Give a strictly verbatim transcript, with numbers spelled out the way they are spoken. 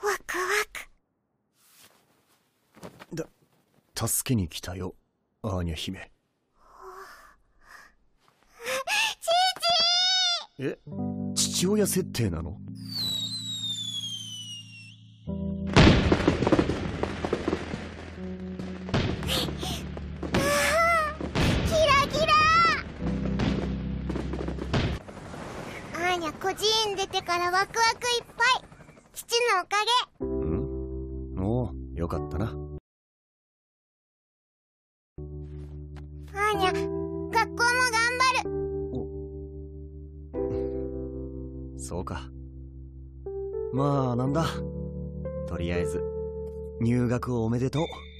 ワクワク。 だ、助けに来たよ、アーニャ姫。 父！ え、父親設定なの？ アーニャ孤児院出てからワクワクいっぱい。父のおかげ。 ん？おう、よかったな。 アーニャ、学校も頑張る。 そうか。まあなんだ、とりあえず入学おめでとう。